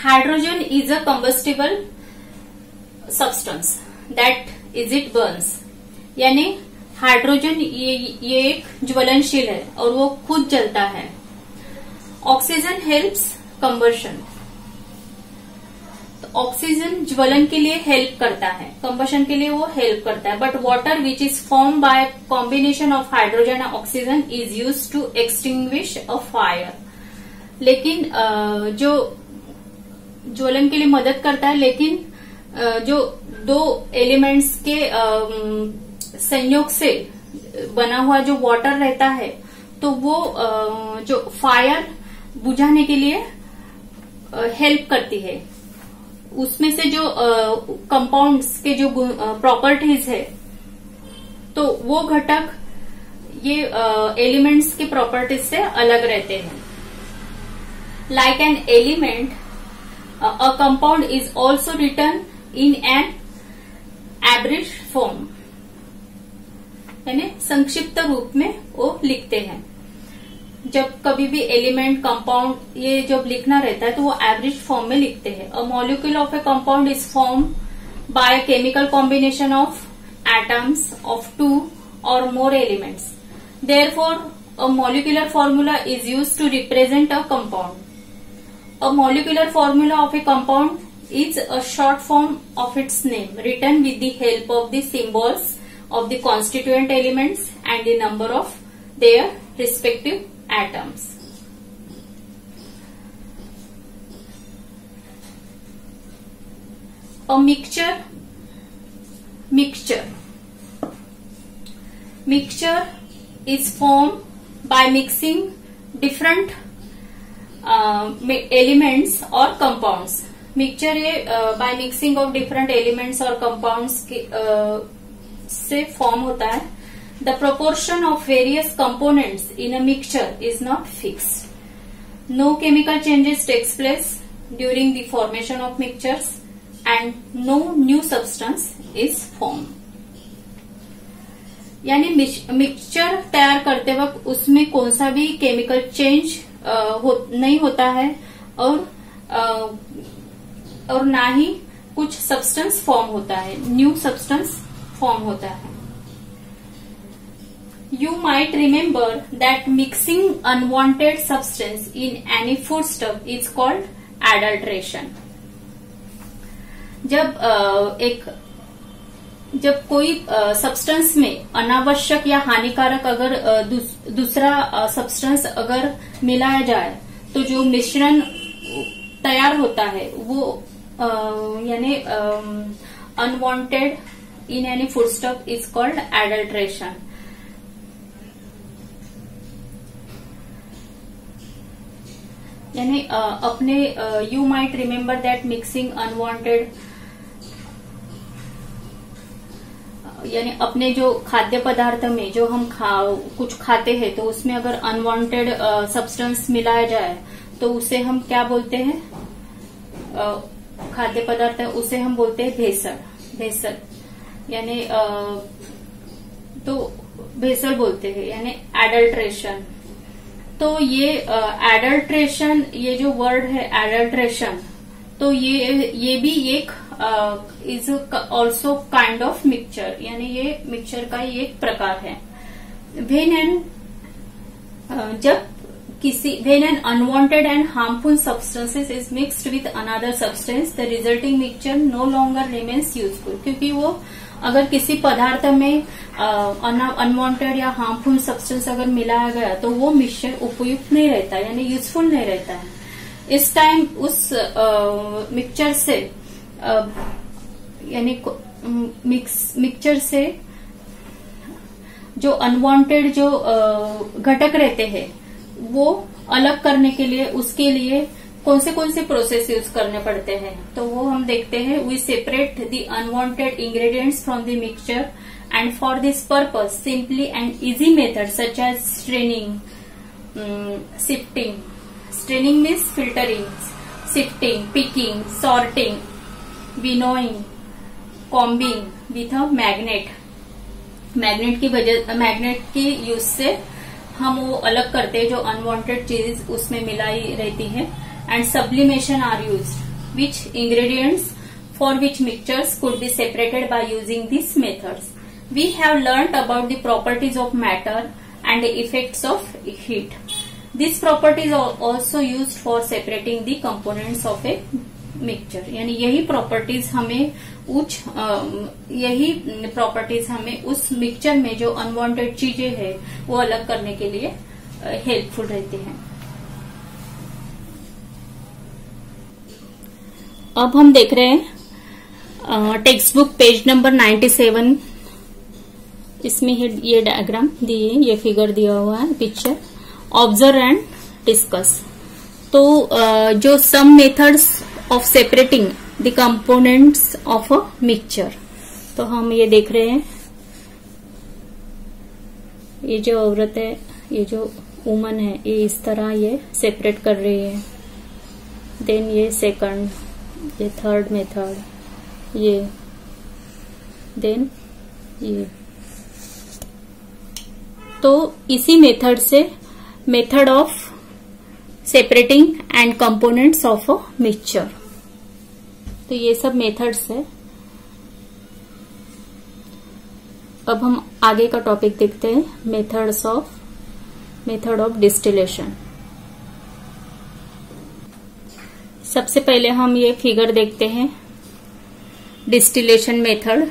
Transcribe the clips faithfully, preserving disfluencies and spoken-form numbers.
Hydrogen is a combustible substance that is it burns, यानी hydrogen ये ये एक ज्वलनशील है और वो खुद जलता है. ऑक्सीजन हेल्प्स कंबशन, तो ऑक्सीजन ज्वलन के लिए हेल्प करता है, कंबशन के लिए वो हेल्प करता है. But water which is form by combination of hydrogen and oxygen is use to extinguish a fire. लेकिन जो ज्वलन के लिए मदद करता है, लेकिन जो दो एलिमेंट्स के संयोग से बना हुआ जो वाटर रहता है, तो वो जो फायर बुझाने के लिए हेल्प करती है. उसमें से जो कंपाउंड्स के जो प्रॉपर्टीज है, तो वो घटक ये एलिमेंट्स के प्रॉपर्टीज से अलग रहते हैं. Like an element, a compound is also written in an abridged form, यानी संक्षिप्त रूप में वो लिखते हैं. जब कभी भी एलिमेंट, कंपाउंड ये जब लिखना रहता है तो वो एवरेज फॉर्म में लिखते हैं. A molecule of a compound is form by chemical combination of atoms of two और more elements. Therefore a molecular formula is used to represent a compound. A molecular formula of a compound is a short form of its name written with the help of the symbols of the constituent elements and the number of their respective atoms. A mixture mixture mixture is formed by mixing different uh, elements or compounds. Mixture ये uh, by mixing of different elements or compounds के uh, से form होता है. The proportion of various components in a mixture is not fixed. No chemical changes takes place during the formation of mixtures and no new substance is form. यानी mixture तैयार करते वक्त उसमें कौन सा भी केमिकल चेंज हो, नहीं होता है और आ, और ना ही कुछ सब्सटेंस फॉर्म होता है, न्यू सब्सटेंस फॉर्म होता है. You might remember that mixing unwanted substance in any food stuff is called adulteration. जब एक जब कोई सब्सटेंस में अनावश्यक या हानिकारक अगर दूस, दूसरा सब्सटेंस अगर मिलाया जाए तो जो मिश्रण तैयार होता है वो यानी unwanted in any foodstuff is called adulteration. यानी अपने you might remember that mixing unwanted, यानी अपने जो खाद्य पदार्थ में जो हम खा कुछ खाते हैं तो उसमें अगर अनवांटेड सब्सटेंस मिलाया जाए तो उसे हम क्या बोलते हैं? खाद्य पदार्थ उसे हम बोलते हैं भेसळ. भेसळ यानी तो भेसळ बोलते हैं, यानी एडल्ट्रेशन. तो ये एडल्ट्रेशन, ये जो वर्ड है एडल्ट्रेशन, तो ये ये भी एक is also kind of mixture, यानी ये मिक्सचर का ही एक प्रकार है. व्हेन एंड जब किसी when an unwanted and harmful substances is mixed with another substance the resulting mixture no longer remains useful. क्योंकि वो अगर किसी पदार्थ में अनवांटेड या हार्मफुल सब्सटेंस अगर मिलाया गया तो वो मिक्सचर उपयुक्त नहीं रहता, यानी यूजफुल नहीं रहता है. इस टाइम उस मिक्सचर से यानी मिक्स मिक्सचर से जो अनवांटेड जो घटक रहते हैं वो अलग करने के लिए उसके लिए कौन से कौन से प्रोसेस यूज करने पड़ते हैं, तो वो हम देखते हैं. We separate the unwanted ingredients from the mixture and for this purpose simply and easy method such as straining, sifting. Straining means filtering, sifting, picking, sorting, winnowing, combing with a magnet. Magnet की वजह magnet की use से हम वो अलग करते हैं जो अनवांटेड चीज उसमें मिलाई रहती है. And sublimation are use. which ingredients for which mixtures could be separated by using these methods. We have learnt about the properties of matter and the effects of heat. These properties are also used for separating the components of a mixture. यानी यही properties हमें उच यही properties हमें उस mixture में जो unwanted चीजें है वो अलग करने के लिए हेल्पफुल रहती हैं. अब हम देख रहे हैं text book page number ninety seven. इसमें ये डायग्राम दिए, ये फिगर दिया हुआ है, पिक्चर. Observe and discuss. तो जो some methods of separating the components of a mixture, तो हम ये देख रहे हैं. ये जो औरत है, ये जो वुमन है, ये इस तरह ये सेपरेट कर रही है. देन ये सेकंड, ये थर्ड मेथड, ये देन ये. तो इसी मेथड से method of separating and components of a mixture, तो ये सब मेथड्स है. अब हम आगे का टॉपिक देखते हैं, methods of method of distillation. सबसे पहले हम ये फिगर देखते हैं, डिस्टिलेशन मेथड.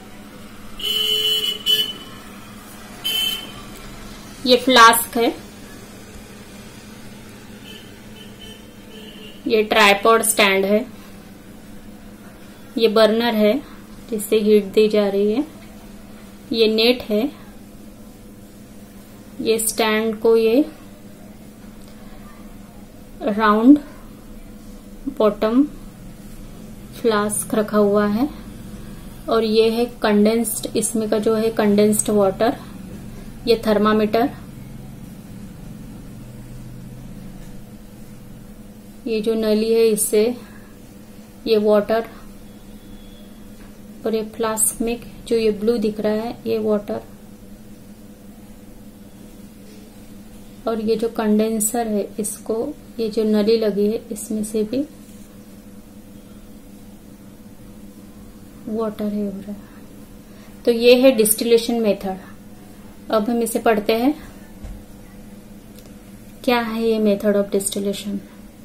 ये फ्लास्क है, ये ट्राइपॉड स्टैंड है, ये बर्नर है जिससे हीट दी जा रही है, ये नेट है, ये स्टैंड को ये राउंड बॉटम फ्लास्क रखा हुआ है, और ये है कंडेंस्ड, इसमें का जो है कंडेंस्ड वाटर. ये थर्मामीटर, ये जो नली है इससे ये वाटर, और ये फ्लास्क में जो ये ब्लू दिख रहा है ये वाटर, और ये जो कंडेंसर है इसको, ये जो नली लगी है इसमें से भी वाटर है हो रहा है. तो ये है डिस्टिलेशन मेथड. अब हम इसे पढ़ते हैं. क्या है ये मेथड ऑफ डिस्टिलेशन?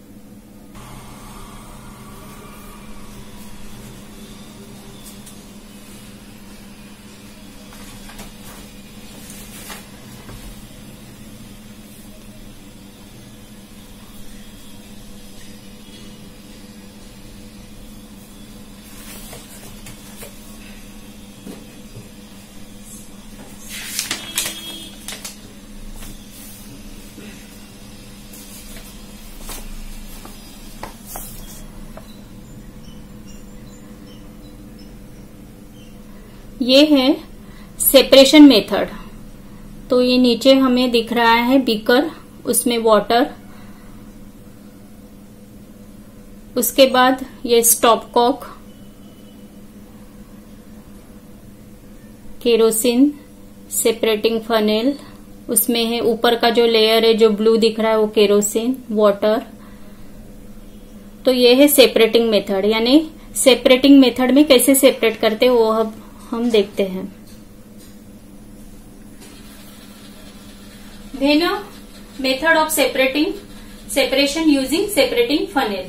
ये है सेपरेशन मेथड. तो ये नीचे हमें दिख रहा है बीकर, उसमें वाटर, उसके बाद ये stop cock, kerosene, separating funnel, उसमें है ऊपर का जो लेयर है जो ब्लू दिख रहा है वो केरोसिन, वाटर. तो ये है सेपरेटिंग मेथड. यानी सेपरेटिंग मेथड में कैसे सेपरेट करते हैं वो अब हम देखते हैं. Then a method of separating separation using separating funnel.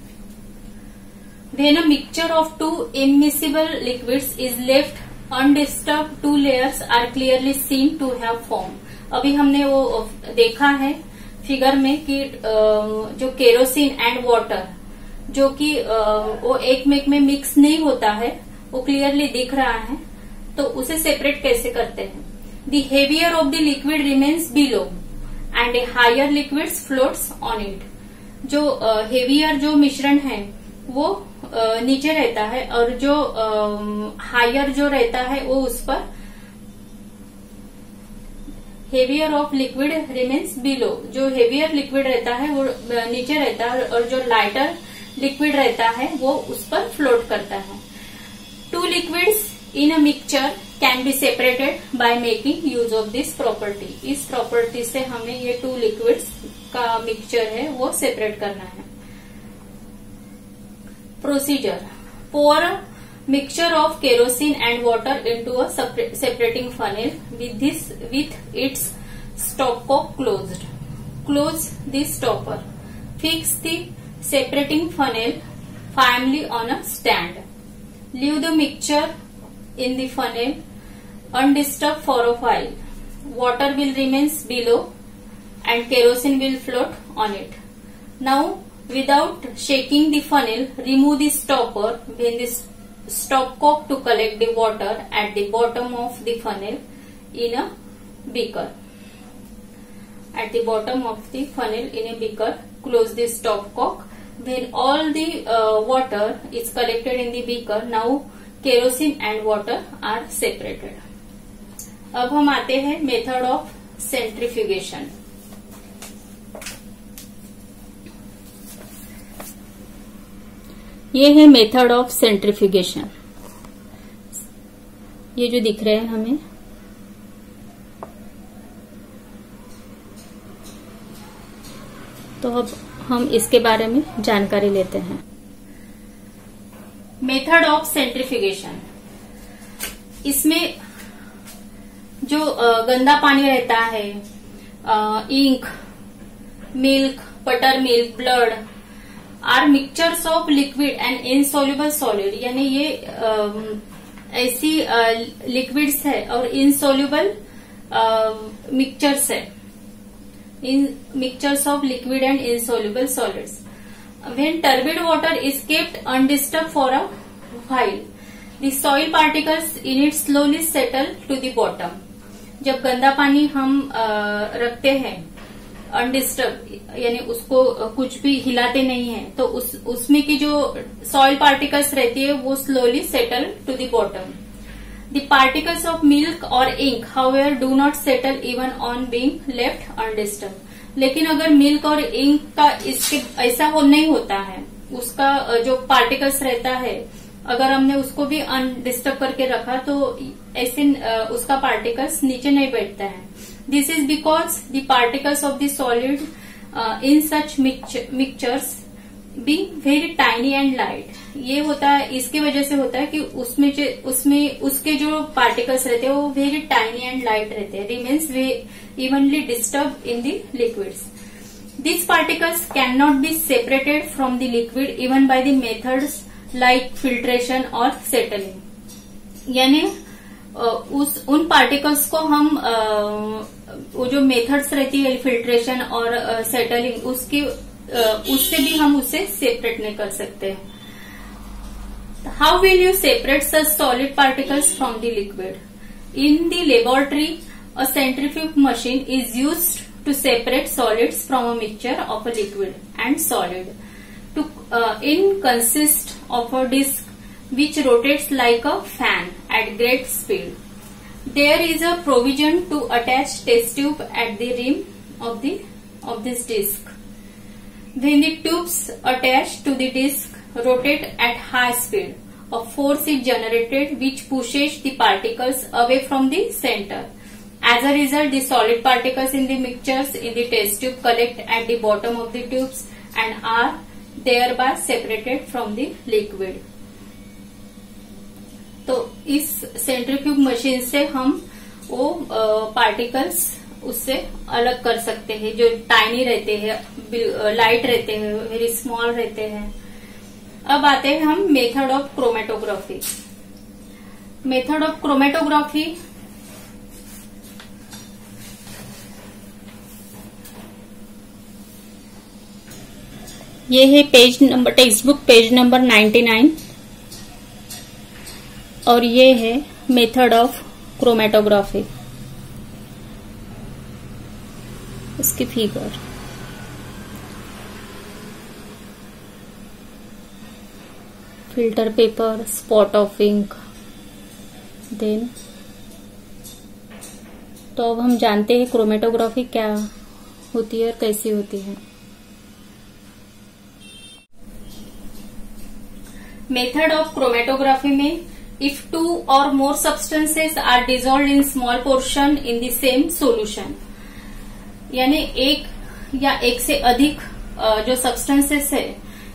When a mixture of two immiscible liquids is left undisturbed, two layers are clearly seen to have formed. अभी हमने वो देखा है फिगर में कि जो केरोसिन एंड वाटर जो कि वो एक में एक में मिक्स नहीं होता है, वो क्लियरली दिख रहा है. तो उसे सेपरेट कैसे करते हैं? The heavier of the liquid remains below and a higher liquid floats on it. जो हेवियर uh, जो मिश्रण है वो uh, नीचे रहता है, और जो हायर uh, जो रहता है वो उस पर. Heavier of liquid remains below, जो हेवियर लिक्विड रहता है वो नीचे रहता है, और जो लाइटर लिक्विड रहता है वो उस पर फ्लोट करता है. Two liquids in a mixture can be separated by making use of this property. इस प्रॉपर्टी से हमें ये टू लिक्विड्स का मिक्सचर है वो सेपरेट करना है. Procedure: pour a mixture of kerosene and water into a separating funnel with this with its stopcock closed. Close the stopper. Fix the separating funnel firmly on a stand. Leave the mixture in the funnel undisturbed for a while. Water will remain below and kerosene will float on it. Now, without shaking the funnel, remove the stopper when the stopcock to collect the water at the bottom of the funnel in a beaker. At the bottom of the funnel in a beaker, close the stopcock. When all the uh, water is collected in the beaker, now kerosene and water are separated. अब हम आते हैं method of centrifugation. ये है method of centrifugation. ये जो दिख रहे हैं हमें, तो अब हम इसके बारे में जानकारी लेते हैं. मेथड ऑफ सेंट्रीफ्यूगेशन, इसमें जो गंदा पानी रहता है, ink, milk, butter milk, blood are mixtures of liquid and insoluble solid, यानी ये ऐसी लिक्विड्स है और इनसॉल्युबल मिक्सचर्स है, इन mixtures of liquid and insoluble solids. When turbid water is kept undisturbed for a while, the soil particles in it slowly settle to the bottom. जब गंदा पानी हम uh, रखते हैं अनडिस्टर्ब, यानी उसको कुछ भी हिलाते नहीं है, तो उस उसमें की जो सॉइल पार्टिकल्स रहती है वो slowly settle to the bottom. The particles of milk और ink however do not settle even on being left undisturbed. लेकिन अगर मिल्क और इंक का इसके ऐसा हो नहीं होता है, उसका जो पार्टिकल्स रहता है अगर हमने उसको भी अनडिस्टर्ब करके रखा तो ऐसे उसका पार्टिकल्स नीचे नहीं बैठता है. This is because the particles of the solid uh, in such mixtures being very tiny and light. ये होता है, इसकी वजह से होता है कि उसमें जो उसमें उसके जो पार्टिकल्स रहते हैं वो वेरी टाइनी एंड लाइट रहते हैं. Remains evenly disturbed in the liquids. These particles cannot be separated from the liquid even by the methods like filtration or settling. यानी उस उन पार्टिकल्स को हम वो जो मेथड्स रहती है फिल्ट्रेशन और सेटलिंग, उसकी उससे भी हम उसे सेपरेट नहीं कर सकते. How will you separate such solid particles from the liquid? In the laboratory a centrifuge machine is used to separate solids from a mixture of a liquid and solid. To in consist of a disc which rotates like a fan at great speed. There is a provision to attach test tube at the rim of the of this disc. When the tubes attached to the disc rotate at high speed, a force is generated which pushes the particles away from the center. As a result, the solid particles in the mixtures in the test tube collect at the bottom of the tubes and are thereby separated from the liquid. तो इस centrifuge machine से हम वो particles उससे अलग कर सकते हैं जो टाइनी रहते हैं, लाइट रहते हैं, वेरी स्मॉल रहते हैं. अब आते हैं हम method of chromatography. Method of chromatography ये है page number, text book page number ninety nine, और ये है मेथड ऑफ क्रोमेटोग्राफी. इसकी figure filter paper, spot of ink. Then तो अब हम जानते हैं क्रोमेटोग्राफी क्या होती है और कैसी होती है. मेथड ऑफ क्रोमेटोग्राफी में if two or more substances are dissolved in small portion in the same solution, यानी एक या एक से अधिक जो सब्सटेंसेस है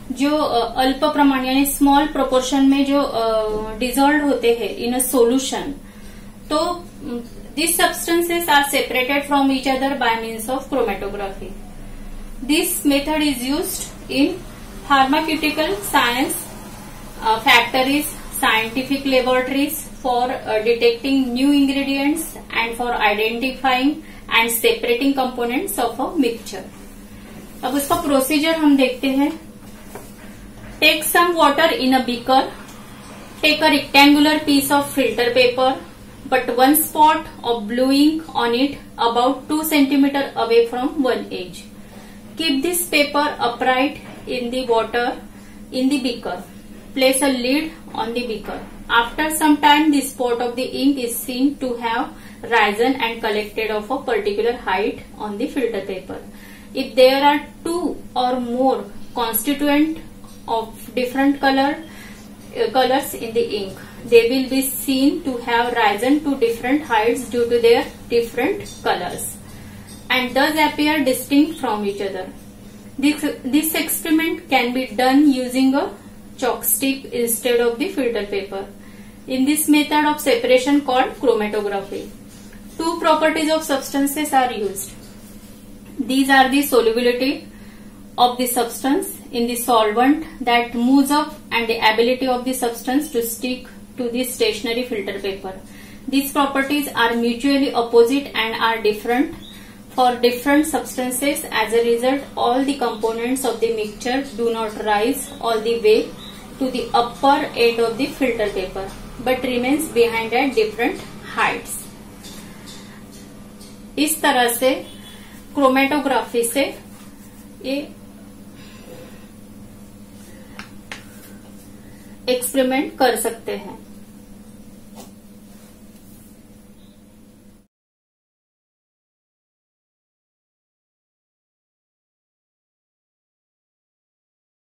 जो अल्प प्रमाण यानी स्मॉल प्रोपोर्शन में जो डिजोल्व होते हैं इन अ सोल्यूशन, तो these substances are separated from each other by means of chromatography. This method is used in pharmaceutical science, uh, factories, scientific laboratories for uh, detecting new ingredients and for identifying and separating components of a mixture. अब उसका procedure हम देखते हैं. Take some water in a beaker. Take a rectangular piece of filter paper, but one spot of blue ink on it about two centimeter away from one edge. Keep this paper upright in the water in the beaker. Place a lid on the beaker. After some time, the spot of the ink is seen to have risen and collected of a particular height on the filter paper. If there are two or more constituent of different color uh, colors in the ink, they will be seen to have risen to different heights due to their different colors and thus appear distinct from each other. This, this experiment can be done using a chalk stick instead of the filter paper. In this method of separation called chromatography, two properties of substances are used. These are the solubility of the substance in the solvent that moves up and the ability of the substance to stick to the stationary filter paper. These properties are mutually opposite and are different for different substances. As a result, all the components of the mixture do not rise all the way to the upper end of the filter paper but remains behind at different heights. इस तरह से chromatography से ये experiment कर सकते हैं.